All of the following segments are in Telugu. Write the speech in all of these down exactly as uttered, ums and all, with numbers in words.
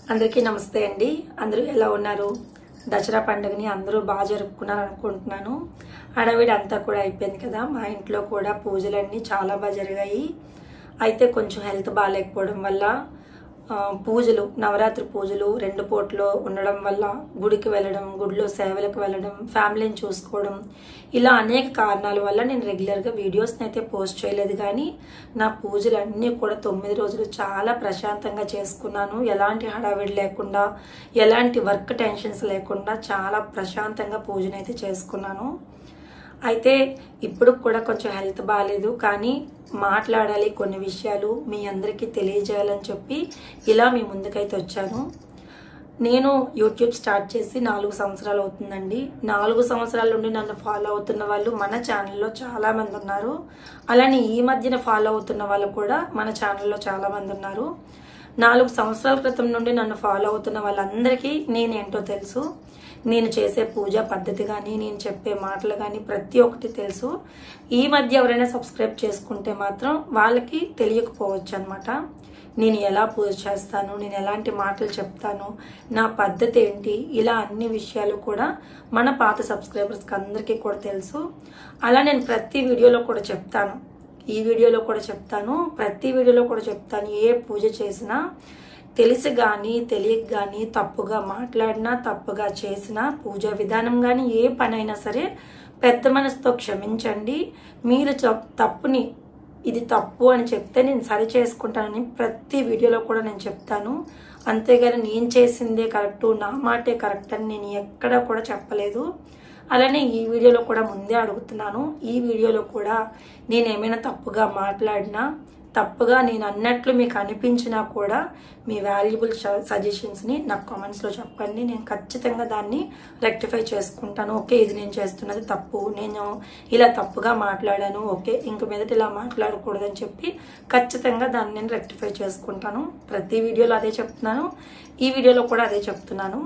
అందరికీ నమస్తే అండి. అందరూ ఎలా ఉన్నారు? దసరా పండుగని అందరూ బాగా జరుపుకున్నారు అనుకుంటున్నాను. హడావిడి అంతా కూడా అయిపోయింది కదా. మా ఇంట్లో కూడా పూజలన్నీ చాలా బాగా జరిగాయి. అయితే కొంచెం హెల్త్ బాగాలేకపోవడం వల్ల పూజలు నవరాత్రి పూజలు రెండు పూటలు ఉండడం వల్ల గుడికి వెళ్ళడం, గుడిలో సేవలకు వెళ్ళడం, ఫ్యామిలీని చూసుకోవడం, ఇలా అనేక కారణాల వల్ల నేను రెగ్యులర్గా వీడియోస్ని అయితే పోస్ట్ చేయలేదు. కానీ నా పూజలు అన్నీ కూడా తొమ్మిది రోజులు చాలా ప్రశాంతంగా చేసుకున్నాను. ఎలాంటి హడావిడి లేకుండా, ఎలాంటి వర్క్ టెన్షన్స్ లేకుండా చాలా ప్రశాంతంగా పూజను అయితే చేసుకున్నాను. అయితే ఇప్పుడు కూడా కొంచెం హెల్త్ బాగాలేదు, కానీ మాట్లాడాలి కొన్ని విషయాలు మీ అందరికీ తెలియజేయాలని చెప్పి ఇలా మీ ముందుకైతే వచ్చాను. నేను యూట్యూబ్ స్టార్ట్ చేసి నాలుగు సంవత్సరాలు అవుతుందండి. నాలుగు సంవత్సరాల నుండి నన్ను ఫాలో అవుతున్న వాళ్ళు మన ఛానల్లో చాలా మంది ఉన్నారు. అలానే ఈ మధ్యన ఫాలో అవుతున్న వాళ్ళు కూడా మన ఛానల్లో చాలా మంది ఉన్నారు. నాలుగు సంవత్సరాల క్రితం నుండి నన్ను ఫాలో అవుతున్న వాళ్ళందరికీ నేనేంటో తెలుసు. నేను చేసే పూజా పద్ధతి కానీ, నేను చెప్పే మాటలు కానీ ప్రతి ఒక్కటి తెలుసు. ఈ మధ్య ఎవరైనా సబ్స్క్రైబ్ చేసుకుంటే మాత్రం వాళ్ళకి తెలియకపోవచ్చు అనమాట. నేను ఎలా పూజ చేస్తాను, నేను ఎలాంటి మాటలు చెప్తాను, నా పద్ధతి ఏంటి, ఇలా అన్ని విషయాలు కూడా మన పాత సబ్స్క్రైబర్స్కి అందరికీ కూడా తెలుసు. అలా నేను ప్రతి వీడియోలో కూడా చెప్తాను. ఈ వీడియోలో కూడా చెప్తాను, ప్రతి వీడియోలో కూడా చెప్తాను. ఏ పూజ చేసినా తెలిసి కానీ తెలియక కానీ తప్పుగా మాట్లాడినా, తప్పుగా చేసినా, పూజా విధానం కానీ ఏ పనైనా సరే పెద్ద మనసుతో క్షమించండి. మీరు తప్పుని ఇది తప్పు అని చెప్తే నేను సరి చేసుకుంటానని ప్రతి వీడియోలో కూడా నేను చెప్తాను. అంతేగాని నేను చేసిందే కరెక్టు, నా మాటే కరెక్ట్ అని నేను ఎక్కడా కూడా చెప్పలేదు. అలానే ఈ వీడియోలో కూడా ముందే అడుగుతున్నాను. ఈ వీడియోలో కూడా నేను ఏమైనా తప్పుగా మాట్లాడినా, తప్పుగా నేను అన్నట్లు మీకు అనిపించినా కూడా మీ వాల్యుబుల్ సజెషన్స్ని నాకు కామెంట్స్లో చెప్పండి. నేను ఖచ్చితంగా దాన్ని రెక్టిఫై చేసుకుంటాను. ఓకే, ఇది నేను చేస్తున్నది తప్పు, నేను ఇలా తప్పుగా మాట్లాడాను, ఓకే ఇంక మీదట ఇలా మాట్లాడకూడదని చెప్పి ఖచ్చితంగా దాన్ని నేను రెక్టిఫై చేసుకుంటాను. ప్రతి వీడియోలో అదే చెప్తున్నాను, ఈ వీడియోలో కూడా అదే చెప్తున్నాను.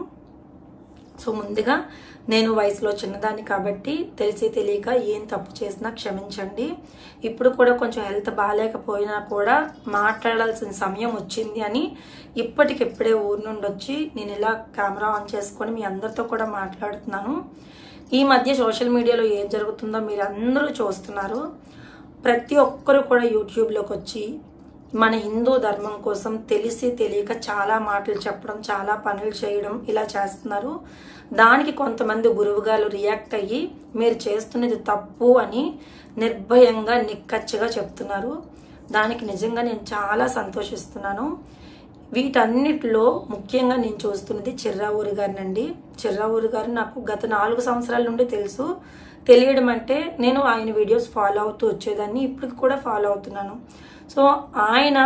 సో ముందుగా నేను వయసులో చిన్నదాన్ని కాబట్టి తెలిసి తెలియక ఏం తప్పు చేసినా క్షమించండి. ఇప్పుడు కూడా కొంచెం హెల్త్ బాగాలేకపోయినా కూడా మాట్లాడాల్సిన సమయం వచ్చింది అని ఇప్పటికిప్పుడే ఊరు నుండి వచ్చి నేను ఇలా కెమెరా ఆన్ చేసుకొని మీ అందరితో కూడా మాట్లాడుతున్నాను. ఈ మధ్య సోషల్ మీడియాలో ఏం జరుగుతుందో మీరు అందరూ చూస్తున్నారు. ప్రతి ఒక్కరు కూడా యూట్యూబ్లోకి వచ్చి మన హిందూ ధర్మం కోసం తెలిసి తెలియక చాలా మాటలు చెప్పడం, చాలా పనులు చేయడం ఇలా చేస్తున్నారు. దానికి కొంతమంది గురువుగారు రియాక్ట్ అయ్యి మీరు చేస్తున్నది తప్పు అని నిర్భయంగా నిక్కచ్చిగా చెప్తున్నారు. దానికి నిజంగా నేను చాలా సంతోషిస్తున్నాను. వీటన్నిటిలో ముఖ్యంగా నేను చూస్తున్నది చిర్రావూరి గారినండి. చిర్రావూరి గారు నాకు గత నాలుగు సంవత్సరాల నుండి తెలుసు. తెలియడం అంటే నేను ఆయన వీడియోస్ ఫాలో అవుతూ వచ్చేదాన్ని, ఇప్పటికి కూడా ఫాలో అవుతున్నాను. సో ఆయన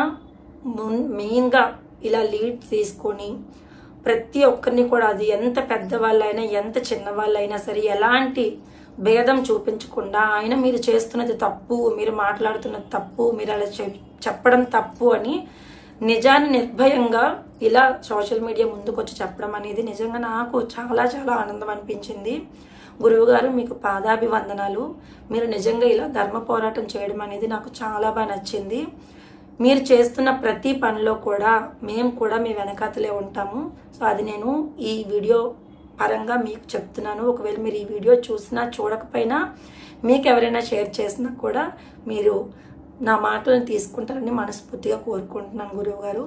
మెయిన్గా ఇలా లీడ్ తీసుకొని ప్రతి ఒక్కరిని కూడా, అది ఎంత పెద్దవాళ్ళైనా ఎంత చిన్నవాళ్ళైనా సరే ఎలాంటి భేదం చూపించకుండా ఆయన మీరు చేస్తున్నది తప్పు, మీరు మాట్లాడుతున్నది తప్పు, మీరు అలా చెప్పడం తప్పు అని నిజాన్ని నిర్భయంగా ఇలా సోషల్ మీడియా ముందుకు వచ్చి చెప్పడం అనేది నిజంగా నాకు చాలా చాలా ఆనందం అనిపించింది. గురువు గారు మీకు పాదాభివందనాలు. మీరు నిజంగా ఇలా ధర్మ పోరాటం చేయడం అనేది నాకు చాలా బాగా నచ్చింది. మీరు చేస్తున్న ప్రతి పనిలో కూడా మేము కూడా మీ వెనకాతలే ఉంటాము. సో అది నేను ఈ వీడియో పరంగా మీకు చెప్తున్నాను. ఒకవేళ మీరు ఈ వీడియో చూసినా చూడకపోయినా మీకు ఎవరైనా షేర్ చేసినా కూడా మీరు నా మాటలను తీసుకుంటారని మనస్ఫూర్తిగా కోరుకుంటున్నాను గురువు గారు.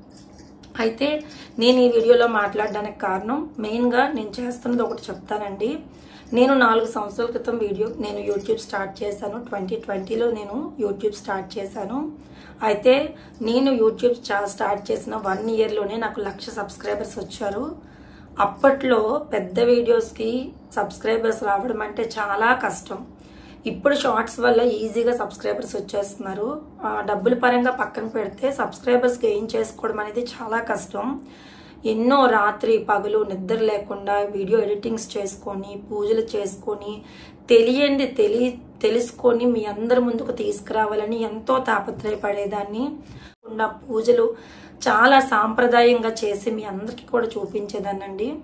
అయితే నేను ఈ వీడియోలో మాట్లాడడానికి కారణం మెయిన్గా నేను చేస్తున్నది ఒకటి చెప్తానండి. నేను నాలుగు సంవత్సరాల క్రితం వీడియో నేను యూట్యూబ్ స్టార్ట్ చేశాను. ట్వంటీ ట్వంటీలో నేను యూట్యూబ్ స్టార్ట్ చేశాను. అయితే నేను యూట్యూబ్ స్టార్ట్ చేసిన వన్ ఇయర్లోనే నాకు లక్ష సబ్స్క్రైబర్స్ వచ్చారు. అప్పట్లో పెద్ద వీడియోస్కి సబ్స్క్రైబర్స్ రావడం అంటే చాలా కష్టం. ఇప్పుడు షార్ట్స్ వల్ల ఈజీగా సబ్స్క్రైబర్స్ వచ్చేస్తున్నారు. డబ్బుల పరంగా పక్కన పెడితే సబ్స్క్రైబర్స్ గెయిన్ చేసుకోవడం అనేది చాలా కష్టం. ఎన్నో రాత్రి పగలు నిద్ర లేకుండా వీడియో ఎడిటింగ్స్ చేసుకొని, పూజలు చేసుకొని, తెలియంది తెలి తెలుసుకొని మీ అందరి ముందుకు తీసుకురావాలని ఎంతో తాపత్రయపడేదాన్ని. పూజలు చాలా సాంప్రదాయంగా చేసి మీ అందరికీ కూడా చూపించేదానండి.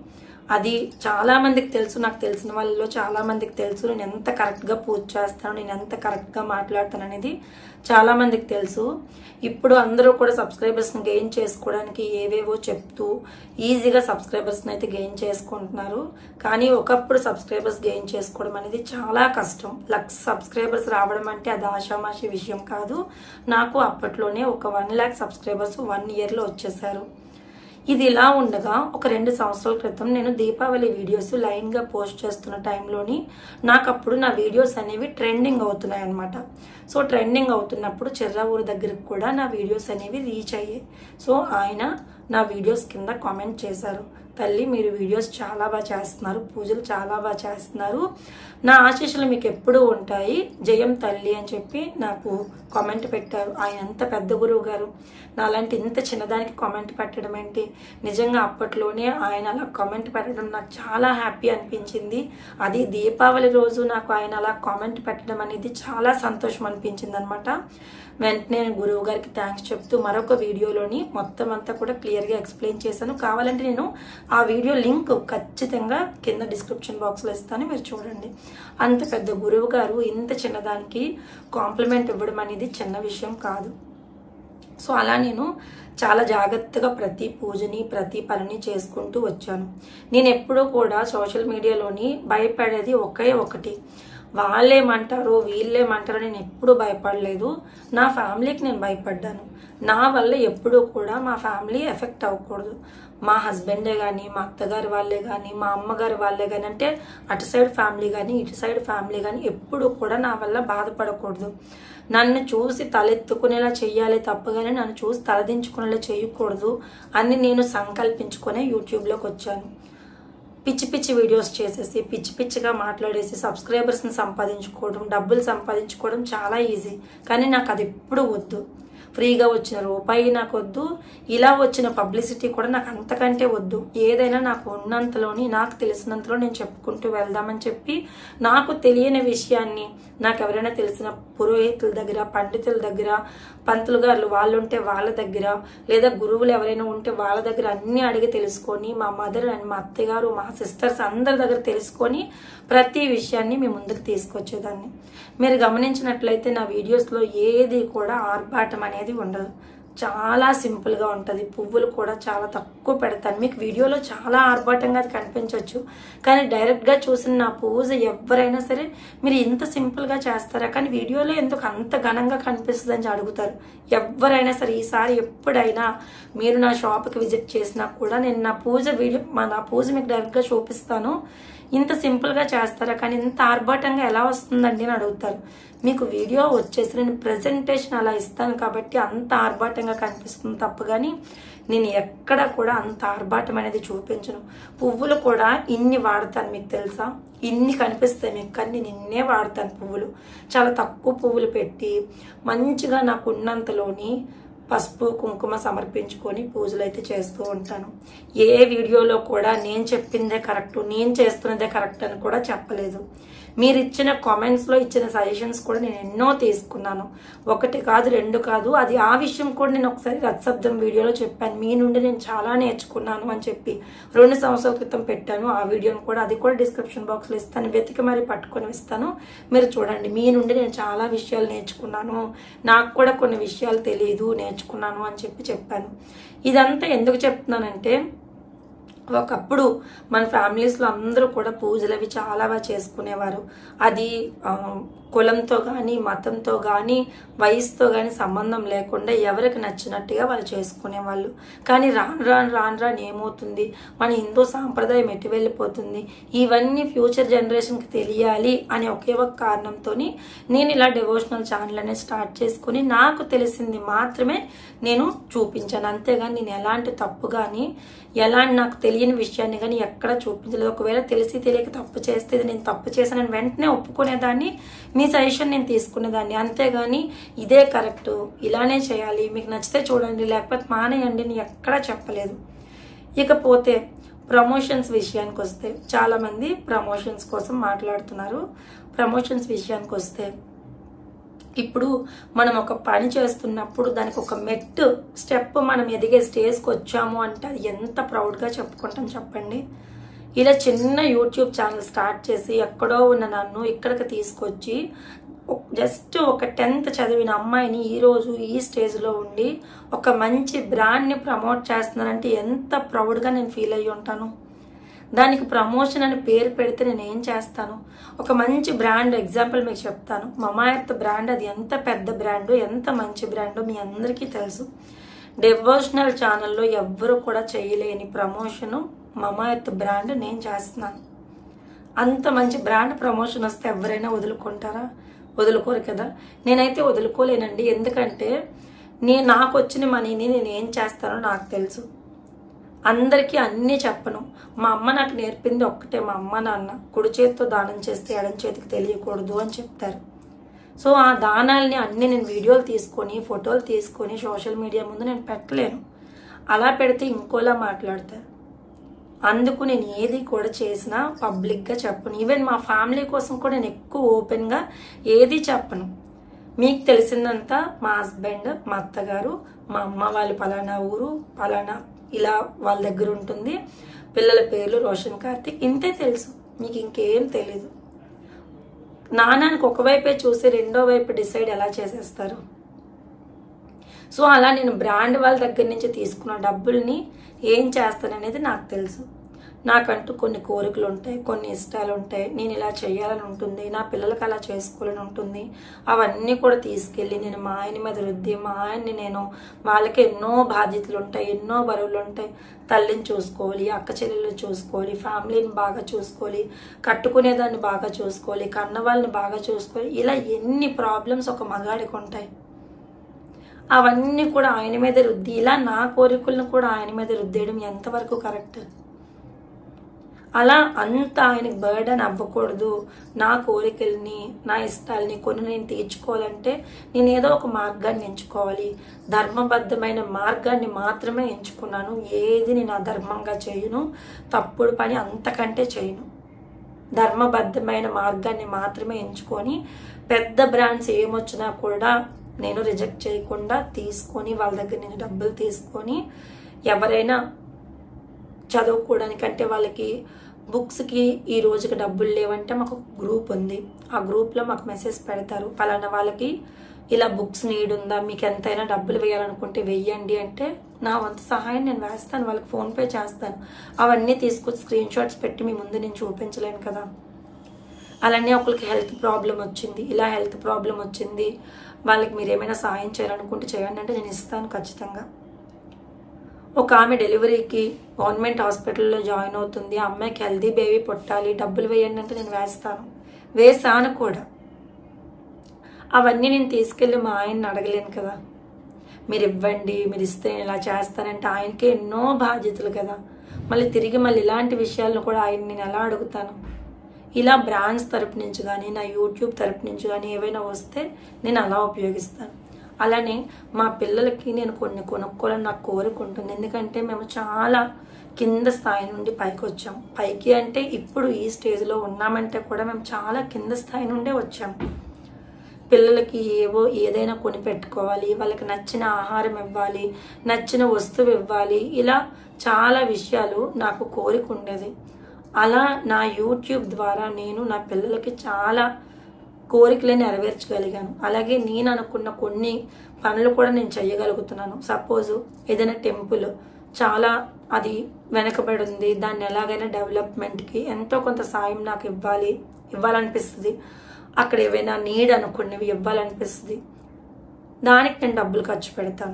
అది చాలా మందికి తెలుసు, నాకు తెలిసిన వాళ్ళలో చాలా మందికి తెలుసు నేను ఎంత కరెక్ట్గా పూజ చేస్తాను, నేను ఎంత కరెక్ట్గా మాట్లాడతాను అనేది చాలా మందికి తెలుసు. ఇప్పుడు అందరూ కూడా సబ్స్క్రైబర్స్ని గెయిన్ చేసుకోవడానికి ఏవేవో చెప్తూ ఈజీగా సబ్స్క్రైబర్స్ని అయితే గెయిన్ చేసుకుంటున్నారు. కానీ ఒకప్పుడు సబ్స్క్రైబర్స్ గెయిన్ చేసుకోవడం అనేది చాలా కష్టం. లక్ష సబ్స్క్రైబర్స్ రావడం అంటే అది ఆషామాషి విషయం కాదు. నాకు అప్పట్లోనే ఒక వన్ ల్యాక్ సబ్స్క్రైబర్స్ వన్ ఇయర్లో వచ్చేసారు. ఇది ఇలా ఉండగా ఒక రెండు సంవత్సరాల క్రితం నేను దీపావళి వీడియోస్ లైన్గా పోస్ట్ చేస్తున్న టైంలోని నాకు అప్పుడు నా వీడియోస్ అనేవి ట్రెండింగ్ అవుతున్నాయి అనమాట. సో ట్రెండింగ్ అవుతున్నప్పుడు చెర్రా ఊరి దగ్గరికి కూడా నా వీడియోస్ అనేవి రీచ్ అయ్యాయి. సో ఆయన నా వీడియోస్ కింద కామెంట్ చేశారు, తల్లి మీరు వీడియోస్ చాలా బాగా చేస్తున్నారు, పూజలు చాలా బాగా చేస్తున్నారు, నా ఆశీస్సులు మీకు ఎప్పుడూ ఉంటాయి, జయం తల్లి అని చెప్పి నాకు కామెంట్ పెట్టారు. ఆయన ఎంత పెద్ద గురువు గారు, నాలాంటి ఇంత చిన్నదానికి కామెంట్ పెట్టడం ఏంటి. నిజంగా అప్పట్లోనే ఆయన అలా కామెంట్ పెట్టడం నాకు చాలా హ్యాపీ అనిపించింది. అది దీపావళి రోజు నాకు ఆయన అలా కామెంట్ పెట్టడం అనేది చాలా సంతోషం అనిపించింది అనమాట. వెంటనే నేను గురువు గారికి థ్యాంక్స్ చెప్తూ మరొక వీడియోలోని మొత్తం అంతా కూడా క్లియర్గా ఎక్స్ప్లెయిన్ చేశాను. కావాలంటే నేను ఆ వీడియో లింక్ ఖచ్చితంగా కింద డిస్క్రిప్షన్ బాక్స్లో ఇస్తాను, మీరు చూడండి. అంత పెద్ద గురువు గారు ఇంత చిన్నదానికి కాంప్లిమెంట్ ఇవ్వడం అనేది చిన్న విషయం కాదు. సో అలా నేను చాలా జాగ్రత్తగా ప్రతి పూజని ప్రతి పనిని చేసుకుంటూ వచ్చాను. నేను ఎప్పుడూ కూడా సోషల్ మీడియాలోని భయపడేది ఒకే ఒకటి, వాళ్ళేమంటారో వీళ్ళేమంటారో నేను ఎప్పుడూ భయపడలేదు. నా ఫ్యామిలీకి నేను భయపడ్డాను. నా వల్ల ఎప్పుడూ కూడా మా ఫ్యామిలీ ఎఫెక్ట్ అవ్వకూడదు. మా హస్బెండే కానీ మా అత్తగారి వాళ్ళే కానీ మా అమ్మగారి వాళ్ళే కానీ అంటే అటు సైడ్ ఫ్యామిలీ కానీ ఇటు సైడ్ ఫ్యామిలీ కానీ ఎప్పుడూ కూడా నా వల్ల బాధపడకూడదు. నన్ను చూసి తలెత్తుకునేలా చెయ్యాలి తప్పగానే నన్ను చూసి తలదించుకునేలా చేయకూడదు అని నేను సంకల్పించుకునే యూట్యూబ్లోకి వచ్చాను. పిచ్చి పిచ్చి వీడియోస్ చేసేసి పిచ్చి పిచ్చిగా మాట్లాడేసి సబ్స్క్రైబర్స్ని సంపాదించుకోవడం, డబ్బులు సంపాదించుకోవడం చాలా ఈజీ. కానీ నాకు అది ఎప్పుడు వద్దు. ఫ్రీగా వచ్చిన రూపాయి నాకు వద్దు, ఇలా వచ్చిన పబ్లిసిటీ కూడా నాకు అంతకంటే వద్దు. ఏదైనా నాకు ఉన్నంతలోని నాకు తెలిసినంతలో నేను చెప్పుకుంటూ వెళ్దామని చెప్పి నాకు తెలియని విషయాన్ని నాకు ఎవరైనా తెలిసిన పురోహితుల దగ్గర, పండితుల దగ్గర, పంతులు గారు వాళ్ళు ఉంటే వాళ్ళ దగ్గర, లేదా గురువులు ఎవరైనా ఉంటే వాళ్ళ దగ్గర అన్ని అడిగి తెలుసుకొని మా మదర్ అండ్ మా అత్తగారు మా సిస్టర్స్ అందరి దగ్గర తెలుసుకొని ప్రతి విషయాన్ని మీ ముందుకు తీసుకొచ్చేదాన్ని. మీరు గమనించినట్లయితే నా వీడియోస్లో ఏది కూడా ఆర్భాటం అనేది ఉండదు, చాలా సింపుల్గా ఉంటుంది. పువ్వులు కూడా చాలా తక్కువ పెడతాను. మీకు వీడియోలో చాలా ఆర్భాటంగా అది కనిపించవచ్చు, కానీ డైరెక్ట్గా చూసిన నా పూజ ఎవరైనా సరే మీరు ఇంత సింపుల్గా చేస్తారా, కానీ వీడియోలో ఎందుకు అంత ఘనంగా కనిపిస్తుంది అని అడుగుతారు ఎవరైనా సరే. ఈసారి ఎప్పుడైనా మీరు నా షాప్కి విజిట్ చేసినా కూడా నేను నా పూజ వీడియో మా నా పూజ మీకు డైరెక్ట్గా చూపిస్తాను. ఇంత సింపుల్గా చేస్తారా, కానీ ఇంత ఆర్భాటంగా ఎలా వస్తుందండి అని అడుగుతారు. మీకు వీడియో వచ్చేసి నేను ప్రెజెంటేషన్ అలా ఇస్తాను కాబట్టి అంత ఆర్భాటంగా కనిపిస్తుంది తప్ప కానీ నేను ఎక్కడ కూడా అంత ఆర్భాటం అనేది చూపించను. పువ్వులు కూడా ఇన్ని వాడతాను, మీకు తెలుసా, ఇన్ని కనిపిస్తాయి మీకు, కానీ నేను ఇన్నే వాడతాను. పువ్వులు చాలా తక్కువ పువ్వులు పెట్టి మంచిగా నాకు ఉన్నంతలోని పసుపు కుంకుమ సమర్పించుకొని పూజలు అయితే చేస్తూ ఉంటాను. ఏ వీడియోలో కూడా నేను చెప్పిందే కరెక్ట్, నేను చేస్తున్నదే కరెక్ట్ అని కూడా చెప్పలేదు. మీరు ఇచ్చిన కామెంట్స్లో ఇచ్చిన సజెషన్స్ కూడా నేను ఎన్నో తీసుకున్నాను, ఒకటి కాదు రెండు కాదు. అది ఆ విషయం కూడా నేను ఒకసారి రథసప్తం వీడియోలో చెప్పాను, మీ నుండి నేను చాలా నేర్చుకున్నాను అని చెప్పి రెండు సంవత్సరాల క్రితం పెట్టాను ఆ వీడియోను కూడా. అది కూడా డిస్క్రిప్షన్ బాక్స్లో ఇస్తాను, వెతికి మరి పట్టుకొని ఇస్తాను, మీరు చూడండి. మీ నుండి నేను చాలా విషయాలు నేర్చుకున్నాను, నాకు కూడా కొన్ని విషయాలు తెలియదు నేర్చుకున్నాను అని చెప్పి చెప్పాను. ఇదంతా ఎందుకు చెప్తున్నానంటే ఒకప్పుడు మన ఫ్యామిలీస్లో అందరూ కూడా పూజలు అవి చాలా బాగా చేసుకునేవారు. అది కులంతో కానీ మతంతో కానీ వయసుతో కానీ సంబంధం లేకుండా ఎవరికి నచ్చినట్టుగా వాళ్ళు చేసుకునేవాళ్ళు. కానీ రాను రాను రాను రాను ఏమవుతుంది, మన హిందూ సాంప్రదాయం ఎటు వెళ్ళిపోతుంది, ఇవన్నీ ఫ్యూచర్ జనరేషన్కి తెలియాలి అనే ఒకే ఒక కారణంతో నేను ఇలా డివోషనల్ ఛానల్ అనేది స్టార్ట్ చేసుకుని నాకు తెలిసింది మాత్రమే నేను చూపించాను. అంతేగాని నేను ఎలాంటి తప్పు కానీ ఎలాంటి నాకు తెలియని విషయాన్ని కానీ ఎక్కడ చూపించలేదు. ఒకవేళ తెలిసి తెలియక తప్పు చేస్తే నేను తప్పు చేశానని వెంటనే ఒప్పుకునేదాన్ని, మీ సజెషన్ నేను తీసుకునేదాన్ని. అంతేగాని ఇదే కరెక్ట్, ఇలానే చేయాలి, మీకు నచ్చితే చూడండి లేకపోతే మానేయండి నేను ఎక్కడా చెప్పలేదు. ఇకపోతే ప్రమోషన్స్ విషయానికి వస్తే చాలామంది ప్రమోషన్స్ కోసం మాట్లాడుతున్నారు. ప్రమోషన్స్ విషయానికి వస్తే ఇప్పుడు మనం ఒక పని చేస్తున్నప్పుడు దానికి ఒక మెట్టు స్టెప్ మనం ఎదిగే స్టేజ్కి వచ్చాము అంటే అది ఎంత ప్రౌడ్గా చెప్పుకుంటాం చెప్పండి. ఇలా చిన్న యూట్యూబ్ ఛానల్ స్టార్ట్ చేసి ఎక్కడో ఉన్న నన్ను ఇక్కడికి తీసుకొచ్చి జస్ట్ ఒక టెన్త్ చదివిన అమ్మాయిని ఈరోజు ఈ స్టేజ్లో ఉండి ఒక మంచి బ్రాండ్ని ప్రమోట్ చేస్తున్నానంటే ఎంత ప్రౌడ్గా నేను ఫీల్ అయ్యి ఉంటాను. దానికి ప్రమోషన్ అని పేరు పెడితే నేను ఏం చేస్తాను? ఒక మంచి బ్రాండ్ ఎగ్జాంపుల్ మీకు చెప్తాను. మమాయత్ బ్రాండ్ అది ఎంత పెద్ద బ్రాండ్, ఎంత మంచి బ్రాండో మీ అందరికీ తెలుసు. డివోషనల్ ఛానల్లో ఎవ్వరు కూడా చేయలేని ప్రమోషను మమాయత్ బ్రాండ్ నేను చేస్తున్నాను. అంత మంచి బ్రాండ్ ప్రమోషన్ వస్తే ఎవరైనా వదులుకుంటారా? వదులుకోరు కదా. నేనైతే వదులుకోలేనండి. ఎందుకంటే నేను నాకు వచ్చిన మనీని నేను ఏం చేస్తానో నాకు తెలుసు. అందరికీ అన్నీ చెప్పను. మా అమ్మ నాకు నేర్పింది ఒక్కటే, మా అమ్మ నాన్న కుడి చేతితో దానం చేస్తే ఎడం చేతికి తెలియకూడదు అని చెప్తారు. సో ఆ దానాల్ని అన్ని నేను వీడియోలు తీసుకొని ఫోటోలు తీసుకొని సోషల్ మీడియా ముందు నేను పెట్టలేను. అలా పెడితే ఇంకోలా మాట్లాడతారు. అందుకు నేను ఏది కూడా చేసినా పబ్లిక్గా చెప్పను. ఈవెన్ మా ఫ్యామిలీ కోసం కూడా నేను ఎక్కువ ఓపెన్గా ఏది చెప్పను. మీకు తెలిసిందంతా మా హస్బెండ్, మా అత్తగారు, మా అమ్మ వాళ్ళు పలానా ఊరు పలానా ఇలా వాళ్ళ దగ్గర ఉంటుంది, పిల్లల పేర్లు రోషన్ కార్తిక్, ఇంతే తెలుసు. మీకు ఇంకేం తెలీదు. నాన్నకి ఒకవైపే చూసి రెండో వైపు డిసైడ్ ఎలా చేసేస్తారు? సో అలా నేను బ్రాండ్ వాళ్ళ దగ్గర నుంచి తీసుకున్న డబ్బుల్ని ఏం చేస్తాననేది నాకు తెలుసు. నాకంటూ కొన్ని కోరికలు ఉంటాయి, కొన్ని ఇష్టాలు ఉంటాయి. నేను ఇలా చేయాలని ఉంటుంది, నా పిల్లలకి అలా చేసుకోవాలని ఉంటుంది. అవన్నీ కూడా తీసుకెళ్ళి నేను మా ఆయన మీద రుద్ది, మా ఆయన్ని నేను వాళ్ళకి ఎన్నో బాధ్యతలు ఉంటాయి, ఎన్నో బరువులు ఉంటాయి. తల్లిని చూసుకోవాలి, అక్క చెల్లెలు చూసుకోవాలి, ఫ్యామిలీని బాగా చూసుకోవాలి, కట్టుకునేదాన్ని బాగా చూసుకోవాలి, కన్న వాళ్ళని బాగా చూసుకోవాలి. ఇలా ఎన్ని ప్రాబ్లమ్స్ ఒక మగాడికి ఉంటాయి. అవన్నీ కూడా ఆయన మీద రుద్ది ఇలా నా కోరికలను కూడా ఆయన మీద రుద్దేయడం ఎంతవరకు కరెక్ట్? అలా అంత ఆయనకి బర్డన్ అవ్వకూడదు. నా కోరికల్ని నా ఇష్టాలని కొన్ని నేను తీర్చుకోవాలంటే నేను ఏదో ఒక మార్గాన్ని ఎంచుకోవాలి. ధర్మబద్ధమైన మార్గాన్ని మాత్రమే ఎంచుకున్నాను. ఏది నేను అధర్మంగా చేయను, తప్పుడు పని అంతకంటే చేయను. ధర్మబద్ధమైన మార్గాన్ని మాత్రమే ఎంచుకొని పెద్ద బ్రాండ్స్ ఏమొచ్చినా కూడా నేను రిజెక్ట్ చేయకుండా తీసుకొని వాళ్ళ దగ్గర నుంచి డబ్బులు తీసుకొని ఎవరైనా చదువుకోవడానికంటే వాళ్ళకి బుక్స్కి ఈ రోజుకి డబ్బులు లేవంటే మాకు గ్రూప్ ఉంది. ఆ గ్రూప్లో మాకు మెసేజ్ పెడతారు, పలానా వాళ్ళకి ఇలా బుక్స్ నీడ్ ఉందా, మీకు ఎంతైనా డబ్బులు వేయాలనుకుంటే వెయ్యండి అంటే నా వంతు సహాయం నేను వేస్తాను, వాళ్ళకి ఫోన్పే చేస్తాను. అవన్నీ తీసుకొచ్చి స్క్రీన్ షాట్స్ పెట్టి మీ ముందు నేను చూపించలేను కదా. అలానే ఒకరికి హెల్త్ ప్రాబ్లం వచ్చింది, ఇలా హెల్త్ ప్రాబ్లం వచ్చింది, వాళ్ళకి మీరు ఏమైనా సాయం చేయాలనుకుంటే చేయండి అంటే నేను ఇస్తాను ఖచ్చితంగా. ఒక ఆమె డెలివరీకి గవర్నమెంట్ హాస్పిటల్లో జాయిన్ అవుతుంది, ఆ అమ్మాయికి హెల్దీ బేబీ పుట్టాలి, డబ్బులు వేయండి అంటే నేను వేస్తాను, వేసాను కూడా. అవన్నీ నేను తీసుకెళ్ళి మా ఆయన్ని అడగలేను కదా. మీరు ఇవ్వండి, మీరు ఇస్తే ఇలా చేస్తానంటే ఆయనకి ఎన్నో బాధ్యతలు కదా. మళ్ళీ తిరిగి మళ్ళీ ఇలాంటి విషయాలను కూడా ఆయన నేను ఎలా అడుగుతాను? ఇలా బ్రాండ్స్ తరపు నుంచి కానీ నా యూట్యూబ్ తరపు నుంచి కానీ ఏవైనా వస్తే నేను అలా ఉపయోగిస్తాను. అలానే మా పిల్లలకి నేను కొన్ని కొనుక్కోవాలని నాకు కోరిక ఉంటుంది. ఎందుకంటే మేము చాలా కింద స్థాయి నుండి పైకి వచ్చాం. పైకి అంటే ఇప్పుడు ఈ స్టేజ్లో ఉన్నామంటే కూడా మేము చాలా కింద స్థాయి నుండే వచ్చాం. పిల్లలకి ఏవో ఏదైనా కొని పెట్టుకోవాలి, వాళ్ళకి నచ్చిన ఆహారం ఇవ్వాలి, నచ్చిన వస్తువు ఇవ్వాలి, ఇలా చాలా విషయాలు నాకు కోరిక ఉండేది. అలా నా యూట్యూబ్ ద్వారా నేను నా పిల్లలకి చాలా కోరికలే నెరవేర్చగలిగాను. అలాగే నేను అనుకున్న కొన్ని పనులు కూడా నేను చేయగలుగుతున్నాను. సపోజు ఏదైనా టెంపుల్ చాలా అది వెనకబడి ఉంది, దాన్ని ఎలాగైనా డెవలప్మెంట్కి ఎంతో కొంత సాయం నాకు ఇవ్వాలి ఇవ్వాలనిపిస్తుంది. అక్కడ ఏవైనా నీడ్ అనుకున్నవి ఇవ్వాలనిపిస్తుంది, దానికి నేను డబ్బులు ఖర్చు పెడతాను.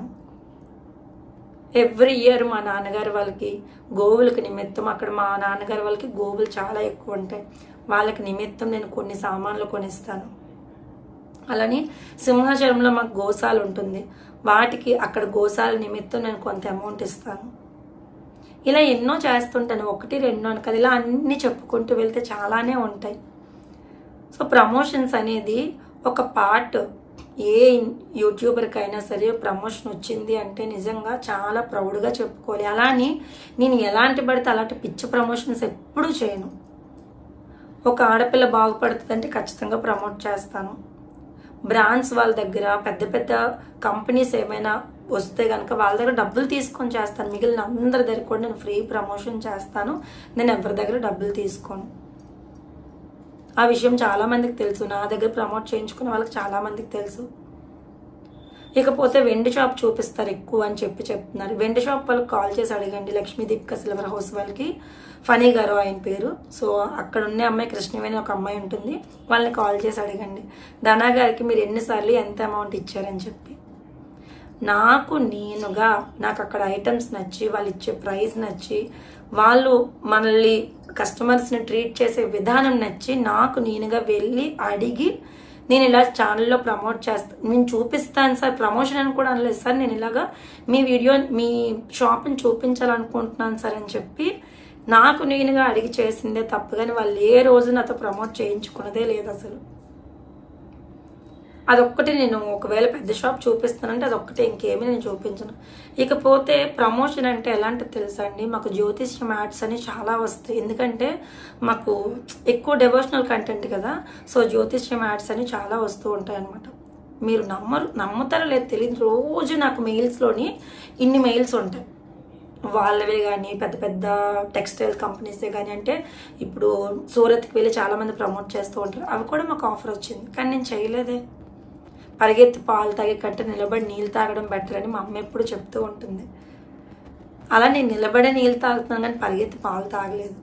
ఎవ్రీ ఇయర్ మా నాన్నగారు వాళ్ళకి గోవులకి నిమిత్తం, అక్కడ మా నాన్నగారు వాళ్ళకి గోవులు చాలా ఎక్కువ ఉంటాయి, వాళ్ళకి నిమిత్తం నేను కొన్ని సామాన్లు కొనిస్తాను. అలానే సింహాచలంలో మాకు గోశాల ఉంటుంది, వాటికి అక్కడ గోశాల నిమిత్తం నేను కొంత అమౌంట్ ఇస్తాను. ఇలా ఎన్నో చేస్తుంటాను, ఒకటి రెండు అని కదా, ఇలా అన్నీ చెప్పుకుంటూ వెళ్తే చాలానే ఉంటాయి. సో ప్రమోషన్స్ అనేది ఒక పార్ట్. ఏ యూట్యూబర్కి అయినా సరే ప్రమోషన్ వచ్చింది అంటే నిజంగా చాలా ప్రౌడ్గా చెప్పుకోవాలి. అలానే నేను ఎలాంటి పడితే అలాంటి పిచ్చి ప్రమోషన్స్ ఎప్పుడూ చేయను. ఒక ఆడపిల్ల బాగుపడుతుందంటే ఖచ్చితంగా ప్రమోట్ చేస్తాను. బ్రాండ్స్ వాళ్ళ దగ్గర పెద్ద పెద్ద కంపెనీస్ ఏమైనా వస్తే కనుక వాళ్ళ దగ్గర డబ్బులు తీసుకొని చేస్తాను. మిగిలిన అందరి దగ్గర కూడా నేను ఫ్రీ ప్రమోషన్ చేస్తాను. నేను ఎవరి దగ్గర డబ్బులు తీసుకోను. ఆ విషయం చాలా మందికి తెలుసు. నా దగ్గర ప్రమోట్ చేయించుకున్న వాళ్ళకి చాలా మందికి తెలుసు. ఇకపోతే వెండి షాప్ చూపిస్తారు ఎక్కువ అని చెప్పి చెప్తున్నారు. వెండి షాప్ వాళ్ళకి కాల్ చేసి అడగండి. లక్ష్మీ దీపిక సిల్వర్ హౌస్ వాళ్ళకి, ఫనీ గారు ఆయన పేరు. సో అక్కడ ఉన్న అమ్మాయి కృష్ణవేణి ఒక అమ్మాయి ఉంటుంది, వాళ్ళని కాల్ చేసి అడగండి ధనా గారికి మీరు ఎన్నిసార్లు ఎంత అమౌంట్ ఇచ్చారని చెప్పి. నాకు నేనుగా నాకు అక్కడ ఐటమ్స్ నచ్చి, వాళ్ళు ఇచ్చే ప్రైస్ నచ్చి, వాళ్ళు మనల్ని కస్టమర్స్ని ట్రీట్ చేసే విధానం నచ్చి, నాకు నేనుగా వెళ్ళి అడిగి నేను ఇలా ఛానల్లో ప్రమోట్ చేస్తాను, నేను చూపిస్తాను సార్, ప్రమోషన్ అని కూడా అనలేదు సార్, నేను ఇలాగా మీ వీడియో మీ షాప్ని చూపించాలనుకుంటున్నాను సార్ అని చెప్పి నాకు నేనుగా అడిగి చేసిందే తప్పు. కానీ వాళ్ళు ఏ రోజు నాతో ప్రమోట్ చేయించుకున్నదే లేదు అసలు. అదొక్కటి నేను ఒకవేళ పెద్ద షాప్ చూపిస్తానంటే అదొక్కటే, ఇంకేమీ నేను చూపించను. ఇకపోతే ప్రమోషన్ అంటే ఎలాంటిది తెలుసా అండి, మాకు జ్యోతిష్యం యాడ్స్ అని చాలా వస్తాయి. ఎందుకంటే మాకు ఎక్కువ డెవోషనల్ కంటెంట్ కదా, సో జ్యోతిష్యం యాడ్స్ అని చాలా వస్తూ ఉంటాయి అనమాట. మీరు నమ్మరు నమ్ముతారో లేదు తెలియదు, రోజు నాకు మెయిల్స్లోని ఇన్ని మెయిల్స్ ఉంటాయి. వాళ్ళవే కానీ పెద్ద పెద్ద టెక్స్టైల్ కంపెనీసే కానీ, అంటే ఇప్పుడు సూరత్కి వెళ్ళి చాలామంది ప్రమోట్ చేస్తూ ఉంటారు. అవి కూడా మాకు ఆఫర్ వచ్చింది, కానీ నేను చేయలేదే. పరిగెత్తి పాలు తాగే కంటే నిలబడి నీళ్ళు తాగడం బెటర్ అని మా అమ్మ ఎప్పుడు చెప్తూ ఉంటుంది. అలా నేను నిలబడే నీళ్ళు తాగుతున్నాను కానీ పరిగెత్తి పాలు తాగలేదు.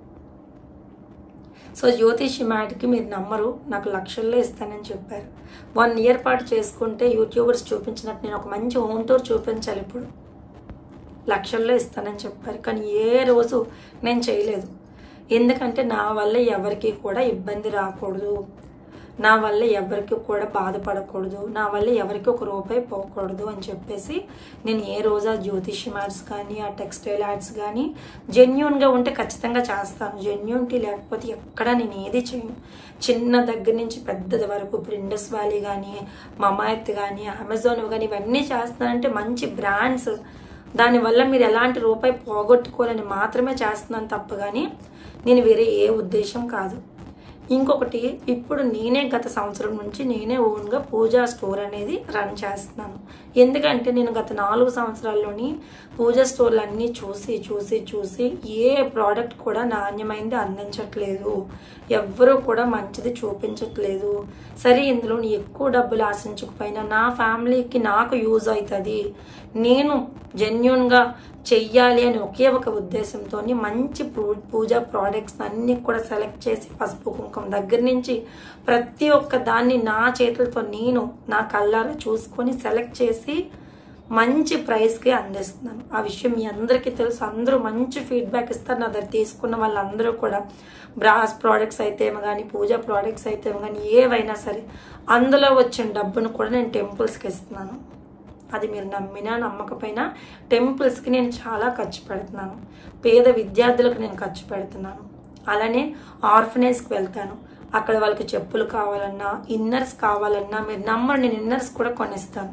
సో జ్యోతిషి మ్యాట్కి మీరు నమ్మరు, నాకు లక్షల్లో ఇస్తానని చెప్పారు. వన్ ఇయర్ పాటు చేసుకుంటే యూట్యూబర్స్ చూపించినట్టు నేను ఒక మంచి హోమ్ టూర్ చూపించాలి. ఇప్పుడు లక్షల్లో ఇస్తానని చెప్పారు, కానీ ఏ రోజు నేను చేయలేదు. ఎందుకంటే నా వల్ల ఎవరికి కూడా ఇబ్బంది రాకూడదు, నా వల్ల ఎవరికి కూడా బాధపడకూడదు, నా వల్ల ఎవరికి ఒక రూపాయి పోకూడదు అని చెప్పేసి నేను ఏ రోజు ఆ జ్యోతిష్యం యాడ్స్ కానీ ఆ టెక్స్టైల్ యాడ్స్ కానీ జెన్యూన్గా ఉంటే ఖచ్చితంగా చేస్తాను. జెన్యూనిటీ లేకపోతే ఎక్కడ నేను ఏది చేయను. చిన్న దగ్గర నుంచి పెద్దది వరకు ఇప్పుడు ఇండస్ వ్యాలీ కానీ, మమాయత్ కానీ, అమెజాన్ కానీ ఇవన్నీ చేస్తానంటే మంచి బ్రాండ్స్, దానివల్ల మీరు ఎలాంటి రూపాయి పోగొట్టుకోవాలని మాత్రమే చేస్తున్నాను తప్ప కానీ నేను వేరే ఏ ఉద్దేశం కాదు. ఇంకొకటి, ఇప్పుడు నేనే గత సంవత్సరం నుంచి నేనే ఓన్గా పూజా స్టోర్ అనేది రన్ చేస్తున్నాను. ఎందుకంటే నేను గత నాలుగు సంవత్సరాల్లోని పూజా స్టోర్లు అన్నీ చూసి చూసి చూసి ఏ ప్రోడక్ట్ కూడా నాణ్యమైనది అందించట్లేదు, ఎవ్వరూ కూడా మంచిది చూపించట్లేదు. సరే ఇందులో ఎక్కువ డబ్బులు ఆశించకపోయినా నా ఫ్యామిలీకి నాకు యూజ్ అవుతుంది, నేను జెన్యూన్గా చెయ్యాలి అని ఒకే ఒక ఉద్దేశంతో మంచి పూజా ప్రోడక్ట్స్ అన్ని కూడా సెలెక్ట్ చేసి పసుపు కుంకుమ దగ్గర నుంచి ప్రతి ఒక్క దాన్ని నా చేతులతో నేను నా కళ్ళారా చూసుకొని సెలెక్ట్ చేసి మంచి ప్రైస్కి అందిస్తున్నాను. ఆ విషయం మీ అందరికీ తెలుసు, అందరూ మంచి ఫీడ్బ్యాక్ ఇస్తారు. నా దగ్గర తీసుకున్న వాళ్ళందరూ కూడా బ్రాస్ ప్రోడక్ట్స్ అయితేమో కానీ పూజా ప్రోడక్ట్స్ అయితేమో కానీ ఏవైనా సరే అందులో వచ్చిన డబ్బును కూడా నేను టెంపుల్స్కి ఇస్తున్నాను. అది మీరు నమ్మినా నమ్మకపోయినా టెంపుల్స్కి నేను చాలా ఖర్చు పెడుతున్నాను, పేద విద్యార్థులకు నేను ఖర్చు పెడుతున్నాను. అలానే ఆర్ఫనేజ్కి వెళ్తాను, అక్కడ వాళ్ళకి చెప్పులు కావాలన్నా ఇన్నర్స్ కావాలన్నా మీరు నమ్మరు, నేను ఇన్నర్స్ కూడా కొనిస్తాను.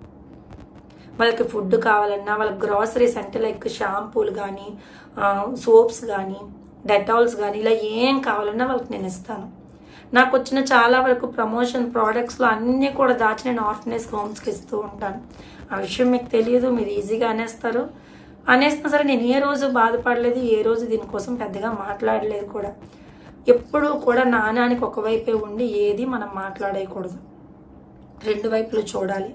వాళ్ళకి ఫుడ్ కావాలన్నా వాళ్ళకి గ్రాసరీస్ అంటే లైక్ షాంపూలు కానీ సోప్స్ కానీ డెటాల్స్ కానీ ఇలా ఏం కావాలన్నా వాళ్ళకి నేను ఇస్తాను. నాకు వచ్చిన చాలా వరకు ప్రమోషన్ ప్రోడక్ట్స్లో అన్నీ కూడా దాచి నేను ఆర్ఫనేజ్ హోమ్స్కి ఇస్తూ ఉంటాను. ఆ విషయం మీకు తెలియదు, మీరు ఈజీగా అనేస్తారు. అనేసినా సరే నేను ఏ రోజు బాధపడలేదు, ఏ రోజు దీనికోసం పెద్దగా మాట్లాడలేదు కూడా. ఎప్పుడూ కూడా నాణానికి ఒకవైపే ఉండి ఏది మనం మాట్లాడేయకూడదు, రెండు వైపులు చూడాలి.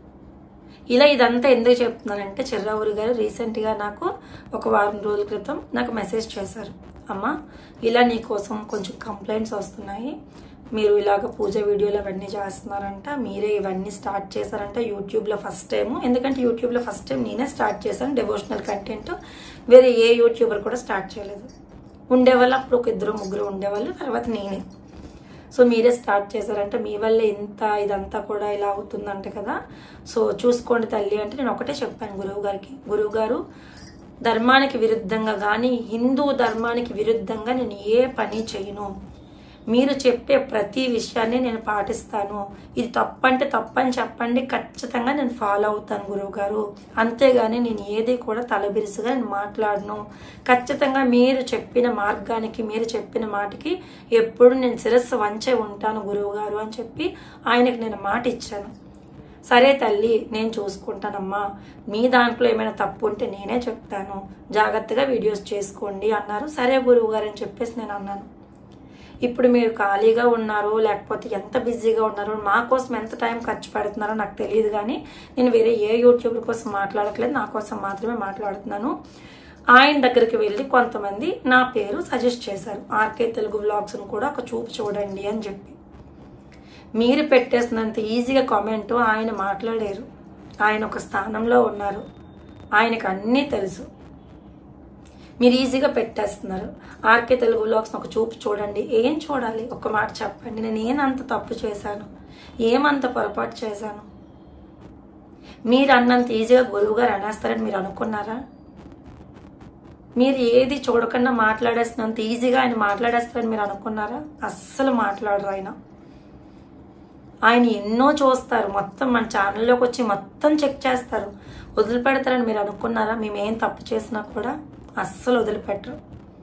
ఇలా ఇదంతా ఎందుకు చెప్తున్నానంటే చిర్రావూరి గారు రీసెంట్గా నాకు ఒక వారం రోజుల క్రితం నాకు మెసేజ్ చేశారు, అమ్మ ఇలా నీకోసం కొంచెం కంప్లైంట్స్ వస్తున్నాయి, మీరు ఇలాగ పూజ వీడియోలు అవన్నీ చేస్తున్నారంట, మీరే ఇవన్నీ స్టార్ట్ చేశారంట యూట్యూబ్లో ఫస్ట్ టైం. ఎందుకంటే యూట్యూబ్లో ఫస్ట్ టైం నేనే స్టార్ట్ చేశాను డివోషనల్ కంటెంట్, వేరే ఏ యూట్యూబర్ కూడా స్టార్ట్ చేయలేదు. ఉండేవాళ్ళు అప్పుడు ఒక ఇద్దరు ముగ్గురు ఉండేవాళ్ళు, తర్వాత నేనే. సో మీరే స్టార్ట్ చేశారంటే మీ వల్లే ఇంత ఇదంతా కూడా ఇలా అవుతుందంట కదా, సో చూసుకోండి తల్లి అంటే నేను ఒకటే చెప్పాను గురువు గారికి, గురువు గారు ధర్మానికి విరుద్ధంగా కానీ హిందూ ధర్మానికి విరుద్ధంగా నేను ఏ పని చేయను, మీరు చెప్పే ప్రతి విషయాన్ని నేను పాటిస్తాను, ఇది తప్పంటే తప్పని చెప్పండి ఖచ్చితంగా నేను ఫాలో అవుతాను గురువు గారు, అంతేగాని నేను ఏది కూడా తలబిరుసుగా నేను మాట్లాడను, ఖచ్చితంగా మీరు చెప్పిన మార్గానికి మీరు చెప్పిన మాటకి ఎప్పుడు నేను శిరస్సు వంచే ఉంటాను గురువు గారు అని చెప్పి ఆయనకు నేను మాట ఇచ్చాను. సరే తల్లి నేను చూసుకుంటానమ్మా, మీ దాంట్లో ఏమైనా తప్పు ఉంటే నేనే చెప్తాను, జాగ్రత్తగా వీడియోస్ చేసుకోండి అన్నారు. సరే గురువు గారు అని చెప్పేసి నేను అన్నాను. ఇప్పుడు మీరు ఖాళీగా ఉన్నారో లేకపోతే ఎంత బిజీగా ఉన్నారో, మా కోసం ఎంత టైం ఖర్చు పెడుతున్నారో నాకు తెలియదు, కానీ నేను వేరే ఏ యూట్యూబర్ కోసం మాట్లాడట్లేదు, నా కోసం మాత్రమే మాట్లాడుతున్నాను. ఆయన దగ్గరికి వెళ్ళి కొంతమంది నా పేరు సజెస్ట్ చేశారు, ఆర్కే తెలుగు వ్లాగ్స్ను కూడా ఒక చూపు చూడండి అని చెప్పి. మీరు పెట్టేసినంత ఈజీగా కామెంట్ ఆయన మాట్లాడారు. ఆయన ఒక స్థానంలో ఉన్నారు, ఆయనకు అన్నీ తెలుసు. మీరు ఈజీగా పెట్టేస్తున్నారు, ఆర్కే తెలుగు వ్లాగ్స్ ఒక చూపు చూడండి. ఏం చూడాలి? ఒక్క మాట చెప్పండి. నేను ఏమంత తప్పు చేశాను, ఏమంత పొరపాటు చేశాను? మీరు అన్నంత ఈజీగా గురువు గారు అనేస్తారని మీరు అనుకున్నారా? మీరు ఏది చూడకుండా మాట్లాడేసినంత ఈజీగా ఆయన మాట్లాడేస్తారని మీరు అనుకున్నారా? అస్సలు మాట్లాడరు ఆయన. ఆయన ఎన్నో చూస్తారు, మొత్తం మన ఛానల్లోకి వచ్చి మొత్తం చెక్ చేస్తారు. వదిలిపెడతారని మీరు అనుకున్నారా? మేమేం తప్పు చేసినా కూడా అస్సలు వదిలిపెట్టరు.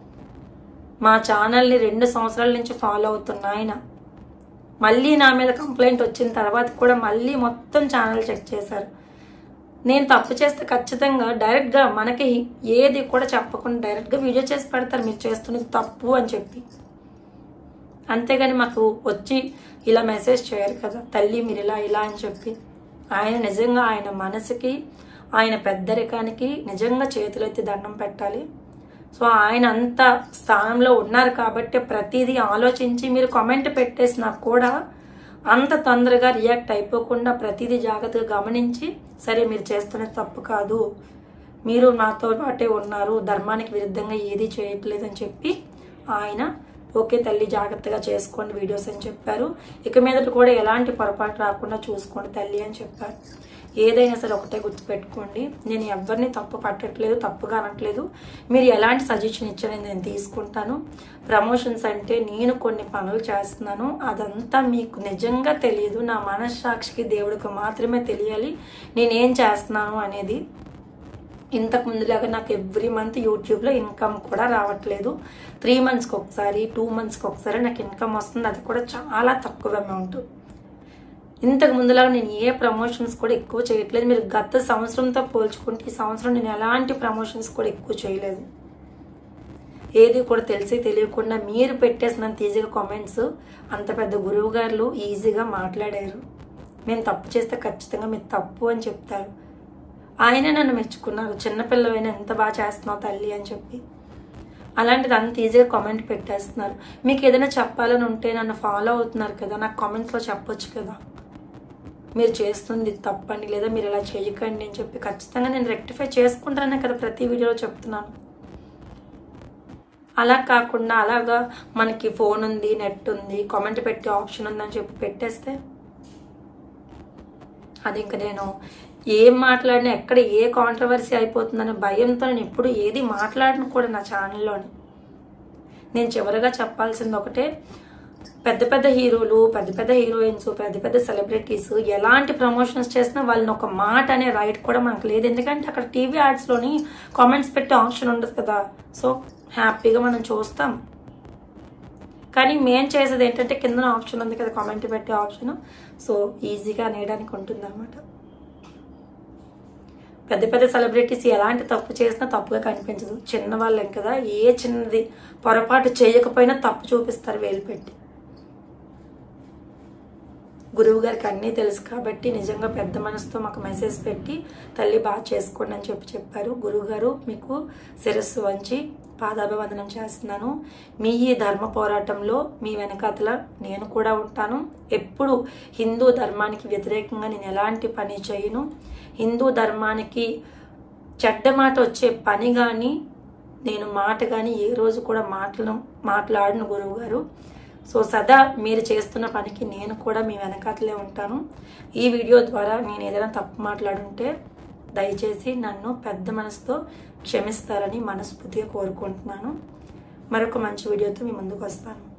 మా ఛానల్ని రెండు సంవత్సరాల నుంచి ఫాలో అవుతున్న ఆయన మళ్ళీ నా మీద కంప్లైంట్ వచ్చిన తర్వాత కూడా మళ్ళీ మొత్తం ఛానల్ చెక్ చేశారు. నేను తప్పు చేస్తే ఖచ్చితంగా డైరెక్ట్గా మనకి ఏది కూడా చెప్పకుండా డైరెక్ట్గా వీడియో చేసి పెడతారు, మీరు చేస్తున్నది తప్పు అని చెప్పి. అంతేగాని మాకు వచ్చి ఇలా మెసేజ్ చేయరు కదా, తల్లి మీరు ఇలా ఇలా అని చెప్పి. ఆయన నిజంగా ఆయన మనసుకి, ఆయన పెద్దరికానికి నిజంగా చేతులెత్తి దండం పెట్టాలి. సో ఆయన అంత స్థానంలో ఉన్నారు కాబట్టి ప్రతిదీ ఆలోచించి మీరు కామెంట్ పెట్టేసినా కూడా అంత తొందరగా రియాక్ట్ అయిపోకుండా ప్రతిదీ జాగ్రత్తగా గమనించి, సరే మీరు చేస్తున్న తప్పు కాదు, మీరు నాతో పాటే ఉన్నారు, ధర్మానికి విరుద్ధంగా ఏది చేయట్లేదు అని చెప్పి ఆయన ఓకే తల్లి జాగ్రత్తగా చేసుకోండి వీడియోస్ అని చెప్పారు. ఇక మీదట కూడా ఎలాంటి పొరపాటు రాకుండా చూసుకోండి తల్లి అని చెప్పారు. ఏదైనా సరే ఒకటే గుర్తుపెట్టుకోండి, నేను ఎవరిని తప్పు పట్టట్లేదు, తప్పుగా అనట్లేదు. మీరు ఎలాంటి సజెషన్ ఇచ్చారని నేను తీసుకుంటాను. ప్రమోషన్స్ అంటే నేను కొన్ని పనులు చేస్తున్నాను, అదంతా మీకు నిజంగా తెలియదు, నా మనస్సాక్షికి దేవుడికి మాత్రమే తెలియాలి నేనేం చేస్తున్నాను అనేది. ఇంతకు ముందులాగా నాకు ఎవ్రీ మంత్ యూట్యూబ్లో ఇన్కమ్ కూడా రావట్లేదు. త్రీ మంత్స్కి ఒకసారి టూ మంత్స్కి ఒకసారి నాకు ఇన్కమ్ వస్తుంది, అది కూడా చాలా తక్కువ అమౌంట్. ఇంతకు ముందులాగా నేను ఏ ప్రమోషన్స్ కూడా ఎక్కువ చేయట్లేదు. మీరు గత సంవత్సరంతో పోల్చుకుంటే ఈ సంవత్సరం నేను ఎలాంటి ప్రమోషన్స్ కూడా ఎక్కువ చేయలేదు. ఏది కూడా తెలిసి తెలియకుండా మీరు పెట్టేసినంత ఈజీగా కామెంట్స్ అంత పెద్ద గురువు గారు ఈజీగా మాట్లాడారు. నేను తప్పు చేస్తే ఖచ్చితంగా మీరు తప్పు అని చెప్తారు. ఆయన నన్ను మెచ్చుకున్నారు, చిన్నపిల్లవైనా ఎంత బాగా చేస్తున్నావు తల్లి అని చెప్పి. అలాంటిది అంత ఈజీగా కామెంట్ పెట్టేస్తున్నారు. మీకు ఏదైనా చెప్పాలని ఉంటే నన్ను ఫాలో అవుతున్నారు కదా, నాకు కామెంట్స్లో చెప్పొచ్చు కదా, మీరు చేస్తుంది తప్పండి లేదా మీరు ఇలా చేయకండి అని చెప్పి ఖచ్చితంగా నేను రెక్టిఫై చేసుకుంటానే కదా ప్రతి వీడియోలో చెప్తున్నాను. అలా కాకుండా అలాగా మనకి ఫోన్ ఉంది, నెట్ ఉంది, కామెంట్ పెట్టే ఆప్షన్ ఉందని చెప్పి పెట్టేస్తే అది ఇంకా నేను ఏం మాట్లాడినా ఎక్కడ ఏ కాంట్రవర్సీ అయిపోతుందనే భయంతో నేను ఎప్పుడు ఏది మాట్లాడను కూడా నా ఛానల్లోని. నేను చివరిగా చెప్పాల్సింది ఒకటే, పెద్ద పెద్ద హీరోలు, పెద్ద పెద్ద హీరోయిన్స్, పెద్ద పెద్ద సెలబ్రిటీస్ ఎలాంటి ప్రమోషన్స్ చేసినా వాళ్ళని ఒక మాట అనే రైట్ కూడా మనకు లేదు. ఎందుకంటే అక్కడ టీవీ యాడ్స్లోని కామెంట్స్ పెట్టే ఆప్షన్ ఉండదు కదా. సో హ్యాపీగా మనం చూస్తాం. కానీ మేం చేసేది ఏంటంటే కింద ఆప్షన్ ఉంది కదా కామెంట్ పెట్టే ఆప్షన్, సో ఈజీగా అనేయడానికి ఉంటుంది అనమాట. పెద్ద పెద్ద సెలబ్రిటీస్ ఎలాంటి తప్పు చేసినా తప్పుగా కనిపించదు. చిన్న వాళ్ళం కదా, ఏ చిన్నది పొరపాటు చేయకపోయినా తప్పు చూపిస్తారు వేలు పెట్టి. గురువు గారికి అన్నీ తెలుసు కాబట్టి నిజంగా పెద్ద మనసుతో మాకు మెసేజ్ పెట్టి తల్లి బాగా చేసుకోండి అని చెప్పి చెప్పారు. గురువు గారు మీకు శిరస్సు వంచి పాదాభివందనం చేస్తున్నాను. మీ ఈ ధర్మ పోరాటంలో మీ వెనకాతల నేను కూడా ఉంటాను. ఎప్పుడు హిందూ ధర్మానికి వ్యతిరేకంగా నేను ఎలాంటి పని చేయను. హిందూ ధర్మానికి చెడ్డ మాట వచ్చే పని కానీ నేను మాట కానీ ఏ రోజు కూడా మాటలను మాట్లాడను గురువు గారు. సో సదా మీరు చేస్తున్న పనికి నేను కూడా మీ వెనకాతలే ఉంటాను. ఈ వీడియో ద్వారా నేను ఏదైనా తప్పు మాట్లాడుంటే దయచేసి నన్ను పెద్ద మనసుతో క్షమిస్తారని మనస్ఫూర్తిగా కోరుకుంటున్నాను. మరొక మంచి వీడియోతో మీ ముందుకు వస్తాను.